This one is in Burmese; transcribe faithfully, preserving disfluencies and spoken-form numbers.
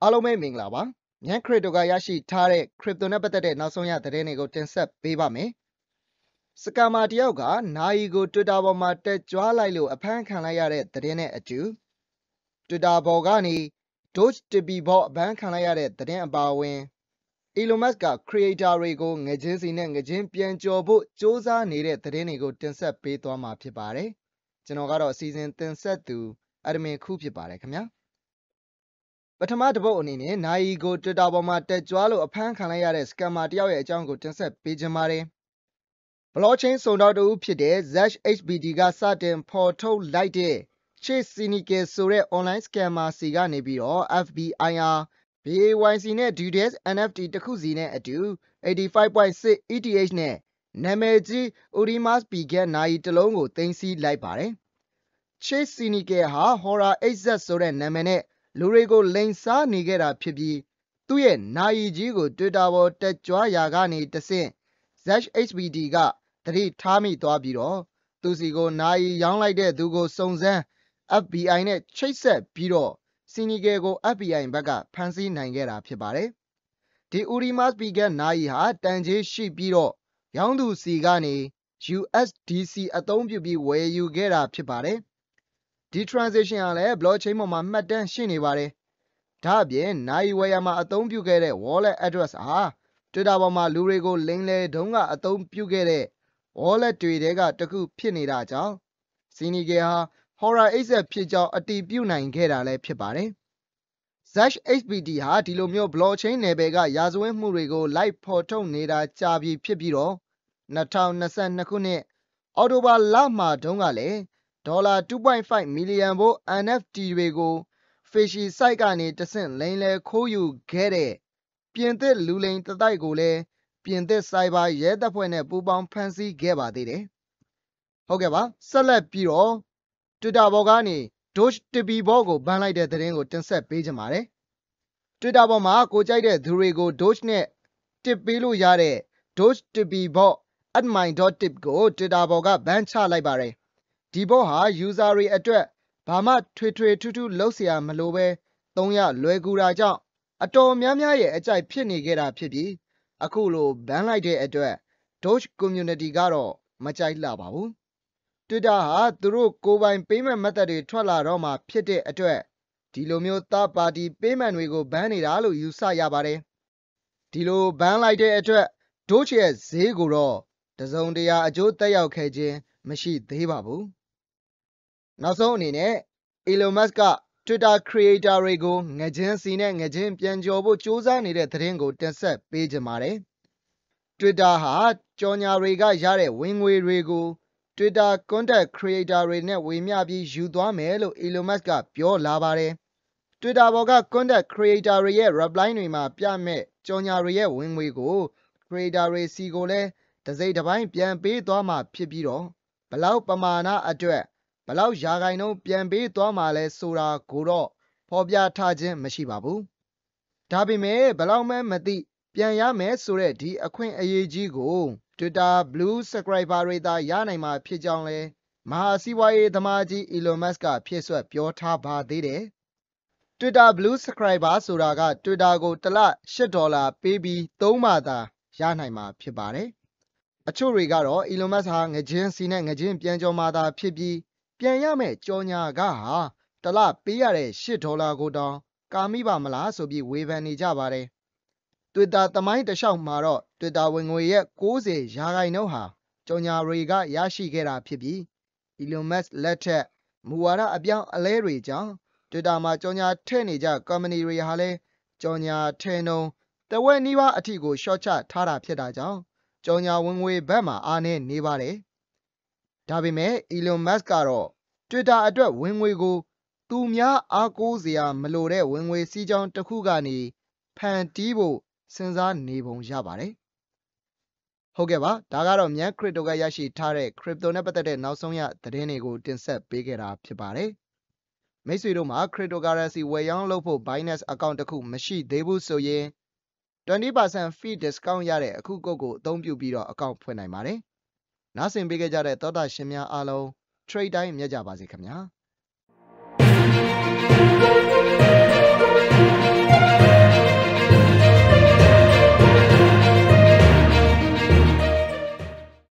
အားလုံးပဲမင်္ဂလာပါ။မြန်ခရစ်တိုကရရှိထားတဲ့ crypto နဲ့ပတ်သက်တဲ့နောက်ဆုံးရသတင်းတွေကိုတင်ဆက်ပေးပါမယ်။စကာမာတယောက်ကနိုင်ကို Twitter ပေါ်မှာတက်ကြွလိုက်လို့အဖမ်းခံလိုက်ရတဲ့သတင်းနဲ့အတူ Twitter ပေါ်ကနေ Doge တပီဘော့အဖမ်းခံလိုက်ရတဲ့သတင်းအပါအဝင် Elon Musk က creator တွေကိုငကြင်းစီနဲ့ငကြင်းပြန်ကြော်ဖို့စ조사နေတဲ့သတင်းတွေကိုတင်ဆက်ပေးသွားမှာဖြစ်ပါတယ်။ကျွန်တော်ကတော့အစီအစဉ်တင်ဆက်သူအဒမင်ခုဖြစ်ပါတယ်ခင်ဗျာ။ပထမတစ်ပုတ်အနေနဲ့နိုင်ကို Twitter ပေါ်မှာတက်ကြွလို့အဖမ်းခံလိုက်ရတဲ့ scammer တယောက်ရဲ့အကြောင်းကိုတင်ဆက်ပေးခြင်းပါတယ်။ blockchain စုံတော်တူဖြစ်တဲ့ Zash เอช บี ดี ကစတင်ဖော်ထုတ်လိုက်တဲ့ Chase Cynical ဆိုတဲ့ online scammer စီကနေပြီးတော့ F B I ဟာ B A Y C နဲ့ D D S N F T တစ်ခုစီနဲ့အတူ eighty-five point six E T H နဲ့နာမည်ကြီး Urimas Began နိုင်တစ်လုံးကိုသိမ်းဆည်းလိုက်ပါတယ်။ Chase Cynical ဟာ Horror H Z ဆိုတဲ့နာမည်နဲ့လူတွေကိုလိမ်စားနေခဲ့တာဖြစ်ပြီးသူ့ရဲ့နိုင်ကြီးကို Twitter ပေါ်တက်ကြွရာကနေတဆင့် Zash เอช บี ดี ကသတိထားမိသွားပြီးတော့သူစီကိုနိုင်ရောင်းလိုက်တဲ့သူကိုစုံစမ်း F B I နဲ့ချိတ်ဆက်ပြီးတော့ Cynical ကို F B I ဘက်ကဖမ်းဆီးနိုင်ခဲ့တာဖြစ်ပါတယ်။ဒီ Urimas Began နိုင်ဟာတန်ကြေးရှိပြီးတော့ရောင်းသူစီကနေ U S D C အသုံးပြုပြီးဝယ်ယူခဲ့တာဖြစ်ပါတယ်။ဒီ transaction ဟာလည်း blockchain ပေါ်မှာမှတ်တမ်းရှိနေပါတယ်။ဒါအပြင်နိုင်ဝယ်ရမှာအသုံးပြုခဲ့တဲ့ wallet address ဟာ Twitter ပေါ်မှာလူတွေကိုလိမ်လည်တုန်းကအသုံးပြုခဲ့တဲ့ wallet တွေထဲကတစ်ခုဖြစ်နေတာကြောင့် Cynical ဟာ Horror H Z ဖြစ်ကြောင်းအတည်ပြုနိုင်ခဲ့တာလည်းဖြစ်ပါတယ်။ Zash เอช บี ดี ဟာဒီလိုမျိုး blockchain နယ်ပယ်ကရာဇဝတ်မှုတွေကိုလိုက်ဖော်ထုတ်နေတာကြာပြီဖြစ်ပြီးတော့two thousand twenty-twoခုနှစ်အောက်တိုဘာလမှာတုန်းကလည်းဒေါ်လာ two point five မီလီယံဖိုး N F T တွေကို Fishy site ကနေတဆင့်လိမ်လည်ခိုးယူခဲ့တဲ့ပြင်သစ်လူလိမ်တစ်တိုက်ကိုလည်းပြင်သစ်စိုက်ဘာရဲတပ်ဖွဲ့နဲ့ပူးပေါင်းဖမ်းဆီးခဲ့ပါသေးတယ်။ဟုတ်ကဲ့ပါဆက်လက်ပြီးတော့ Twitter ပေါ်ကနေ Doge တပီဘော့ကိုဘန်လိုက်တဲ့သတင်းကိုတင်ဆက်ပေးကြပါမယ်။ Twitter ပေါ်မှာကိုကြိုက်တဲ့သူတွေကို Doge နဲ့တစ်ပေးလို့ရတဲ့ Doge တပီဘော့ at my dot tip ကို Twitter ပေါ်ကဘန်ချလိုက်ပါတယ်။ဒီဘော့ဟာ user တွေအတွက်ဘာမှထွေထွေထူးထူးလုပ်เสียမလိုပဲသုံးရလွယ်ကူတာကြောင့်အတော်များများရဲ့အကြိုက်ဖြစ်နေခဲ့တာဖြစ်ပြီးအခုလိုဘန်လိုက်တဲ့အတွက် Doge community ကတော့မကြိုက်လှပါဘူး။ Twitter ဟာသူတို့ကိုယ်ပိုင် payment method တွေထွက်လာတော့မှာဖြစ်တဲ့အတွက်ဒီလိုမျိုး third party payment တွေကိုဘန်နေတာလို့ယူဆရပါတယ်။ဒီလိုဘန်လိုက်တဲ့အတွက် Doge ရဲ့ဈေးကိုတော့တစုံတရာအကျိုးသက်ရောက်ခဲ့ခြင်းမရှိသေးပါဘူး။နောက်ဆုံးအနေနဲ့ Elon Musk က Twitter creator တွေကိုငကြင်းစီနဲ့ငကြင်းပြန်ကြော်ဖို့စ조사နေတဲ့သတင်းကိုတင်ဆက်ပေးကြပါတယ်။ Twitter ဟာကြော်ညာတွေကရတဲ့ဝင်ငွေတွေကို Twitter content creator တွေနဲ့ဝေမျှပြီးယူသွားမယ်လို့ Elon Musk ကပြောလာပါတယ်။ Twitter ပေါ်က content creator တွေရဲ့ reply တွေမှာပြမဲ့ကြော်ညာတွေရဲ့ဝင်ငွေကို creator တွေစီကိုလည်းတစ်စိတ်တစ်ပိုင်းပြန်ပေးသွားမှာဖြစ်ပြီးတော့ဘလောက်ပမာဏအတွက်ဘလောက်ရာခိုင်နှုန်းပြန်ပေးသွားမှာလဲဆိုတာကိုတော့ဖော်ပြထားခြင်းမရှိပါဘူး။ဒါပေမဲ့ဘလောက်မှမသိပြန်ရမယ်ဆိုတဲ့ဒီအခွင့်အရေးကြီးကို Twitter Blue subscriber တွေသာရနိုင်မှာဖြစ်ကြောင်းလဲမဟာစီးပွားရေးသမားကြီး Elon Musk ကဖြည့်စွက်ပြောထားပါသေးတယ်။ Twitter Blue subscriber ဆိုတာက Twitter ကိုတစ်လeightဒေါ်လာပေးပြီးသုံးမှသာရနိုင်မှာဖြစ်ပါတယ်။အချို့တွေကတော့ Elon Musk ဟာငကြင်းစီနဲ့ငကြင်းပြန်ကြော်မှာသာဖြစ်ပြီးပြန်ရမယ့်ကြော်ညာကဟာတစ်လပေးရတဲ့eightဒေါ်လာကိုတောင်ကာမိပါမလားဆိုပြီးဝေဖန်နေကြပါတယ်။ Twitter သမိုင်းတစ်လျှောက်မှာတော့ Twitter ဝင်ငွေရဲ့ninetyရာခိုင်နှုန်းဟာကြော်ညာတွေကရရှိခဲ့တာဖြစ်ပြီး Elon Musk လက်ထက်မူဝါဒအပြောင်းအလဲတွေကြောင့် Twitter မှာကြော်ညာထည့်နေကြကုမ္ပဏီတွေဟာလည်းကြော်ညာထည့်နှုန်းတစ်ဝက်နီးပါးအထိကိုရှော့ချထားတာဖြစ်တာကြောင့်ကြော်ညာဝင်ငွေဘက်မှာအားနည်းနေပါတယ်။ဒါပေမဲ့ Elon Musk ကတော့ Twitter အတွက်ဝင်ငွေကိုသူများအားကိုးစရာမလိုတဲ့ဝင်ငွေစီးကြောင်းတစ်ခုကနေဖန်တီးဖို့စဉ်းစားနေပုံရပါတယ်။ဟုတ်ကဲ့ပါဒါကတော့မြန်ခရစ်တိုကရရှိထားတဲ့ crypto နဲ့ပတ်သက်တဲ့နောက်ဆုံးရသတင်းတွေကိုတင်ဆက်ပေးခဲ့တာဖြစ်ပါတယ်။မိတ်ဆွေတို့မှာ cryptocurrency ဝယ်ရောင်းလုပ်ဖို့ Binance account တစ်ခုမရှိသေးဘူးဆိုရင် twenty percent fee discount ရတဲ့အခုကုတ်ကိုအသုံးပြုပြီးတော့ account ဖွင့်နိုင်ပါတယ်။နားဆင်ပေးခဲ့ကြတဲ့သောတာရှင်များအားလုံး trade တိုင်းမြတ်ကြပါစေခင်ဗျာ။